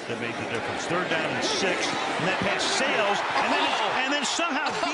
that made the difference. 3rd down and 6, and that pass sails, and then somehow